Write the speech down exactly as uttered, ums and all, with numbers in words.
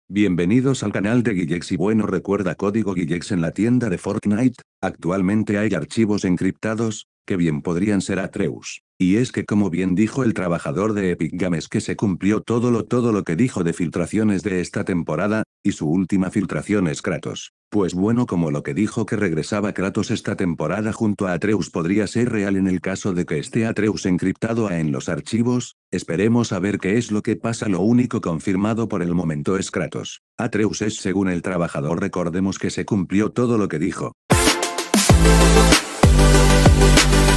Bienvenidos al canal de Guillex y bueno, recuerda código Guillex en la tienda de Fortnite. Actualmente hay archivos encriptados, que bien podrían ser Atreus. Y es que como bien dijo el trabajador de Epic Games, que se cumplió todo lo todo lo que dijo de filtraciones de esta temporada, y su última filtración es Kratos. Pues bueno, como lo que dijo que regresaba Kratos esta temporada junto a Atreus podría ser real en el caso de que esté Atreus encriptado a en los archivos, esperemos a ver qué es lo que pasa. Lo único confirmado por el momento es Kratos. Atreus es según el trabajador, recordemos que se cumplió todo lo que dijo.